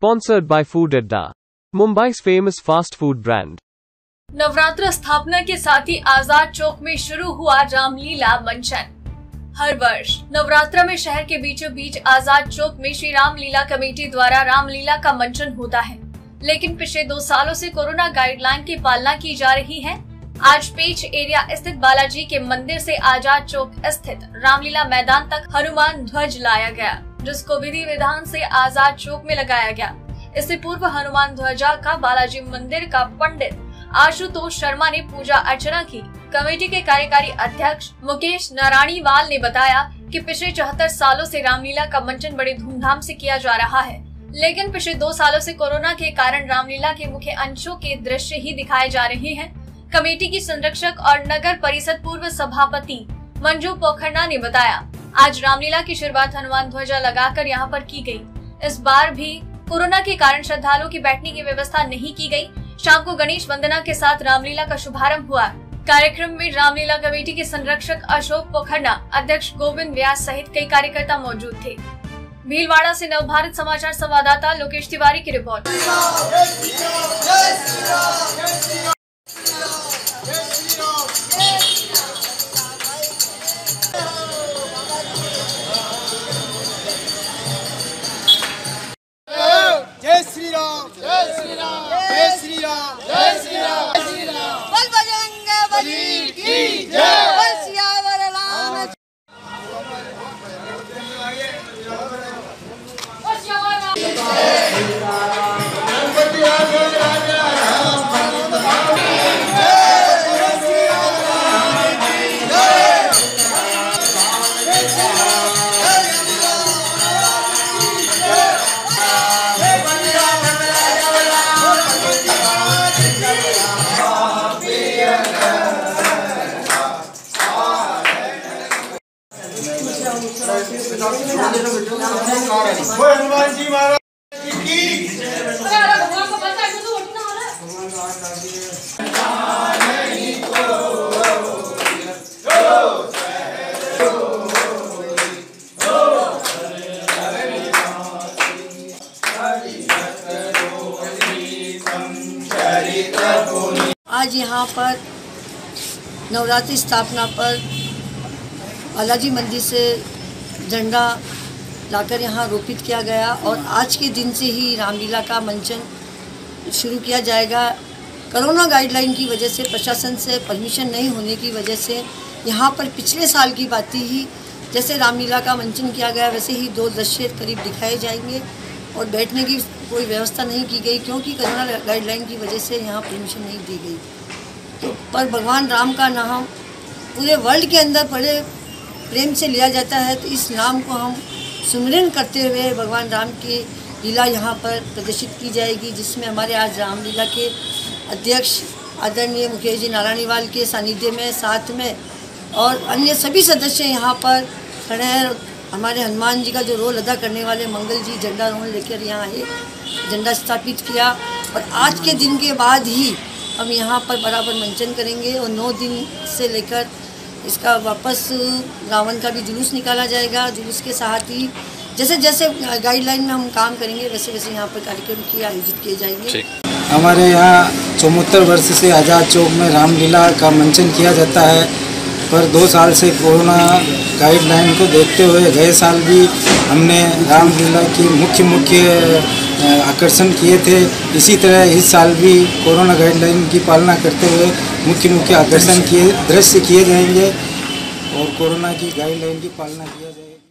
Sponsored by Food Adda, Mumbai's famous fast food brand. Navratra स्थापना के साथ ही आजाद चौक में शुरू हुआ रामलीला मंचन। हर वर्ष नवरात्र में शहर के बीचों बीच आजाद चौक में श्री रामलीला कमेटी द्वारा रामलीला का मंचन होता है, लेकिन पिछले 2 सालों से कोरोना गाइडलाइन की पालना की जा रही है। आज पेच एरिया स्थित बालाजी के मंदिर से आजाद चौक स्थित रामलीला मैदान तक हनुमान ध्वज लाया गया, जिसको विधि विधान से आजाद चौक में लगाया गया। इससे पूर्व हनुमान ध्वजा का बालाजी मंदिर का पंडित आशुतोष शर्मा ने पूजा अर्चना की। कमेटी के कार्यकारी अध्यक्ष मुकेश नारायणीवाल ने बताया कि पिछले 74 सालों से रामलीला का मंचन बड़े धूमधाम से किया जा रहा है, लेकिन पिछले 2 सालों से कोरोना के कारण रामलीला के मुख्य अंशों के दृश्य ही दिखाए जा रहे हैं। कमेटी की संरक्षक और नगर परिषद पूर्व सभापति मंजू पोखरना ने बताया, आज रामलीला की शुरुआत हनुमान ध्वजा लगाकर यहाँ पर की गई। इस बार भी कोरोना के कारण श्रद्धालुओं की बैठने की व्यवस्था नहीं की गई। शाम को गणेश वंदना के साथ रामलीला का शुभारंभ हुआ। कार्यक्रम में रामलीला कमेटी के संरक्षक अशोक पोखरना, अध्यक्ष गोविंद व्यास सहित कई कार्यकर्ता मौजूद थे। भीलवाड़ा से नवभारत समाचार संवाददाता लोकेश तिवारी की रिपोर्ट। जय श्री राम, जय श्री राम, जय श्री राम, जय श्री राम, जय श्री राम। बल बजरंग बली की जय। बल सियावर राम। हनुमान जी महाराज की आज यहाँ पर नवरात्रि स्थापना पर बालाजी मंदिर से झंडा लाकर यहाँ रोपित किया गया और आज के दिन से ही रामलीला का मंचन शुरू किया जाएगा। कोरोना गाइडलाइन की वजह से, प्रशासन से परमिशन नहीं होने की वजह से यहाँ पर पिछले साल की बात ही जैसे रामलीला का मंचन किया गया वैसे ही 2 दृश्य करीब दिखाए जाएंगे और बैठने की कोई व्यवस्था नहीं की गई, क्योंकि कोरोना गाइडलाइन की वजह से यहाँ परमिशन नहीं दी गई। तो पर भगवान राम का नाम पूरे वर्ल्ड के अंदर बड़े प्रेम से लिया जाता है, तो इस नाम को हम सुमिरन करते हुए भगवान राम की लीला यहाँ पर प्रदर्शित की जाएगी, जिसमें हमारे आज रामलीला के अध्यक्ष आदरणीय मुकेश जी नारायणीवाल के सानिध्य में, साथ में और अन्य सभी सदस्य यहाँ पर खड़े हैं। हमारे हनुमान जी का जो रोल अदा करने वाले मंगल जी झंडा रोल लेकर यहाँ आए, झंडा स्थापित किया और आज के दिन के बाद ही हम यहाँ पर बराबर मंचन करेंगे और 9 दिन से लेकर इसका वापस रावण का भी जुलूस निकाला जाएगा। जुलूस के साथ ही जैसे जैसे गाइडलाइन में हम काम करेंगे वैसे वैसे यहाँ पर कार्यक्रम की आयोजित किए जाएंगे। हमारे यहाँ 74 वर्ष से आज़ाद चौक में रामलीला का मंचन किया जाता है, पर 2 साल से कोरोना गाइडलाइन को देखते हुए गए साल भी हमने रामलीला की मुख्य आकर्षण किए थे। इसी तरह इस साल भी कोरोना गाइडलाइन की पालना करते हुए मुख्य आकर्षण किए दृश्य किए जाएंगे और कोरोना की गाइडलाइन की पालना किया जाएगी।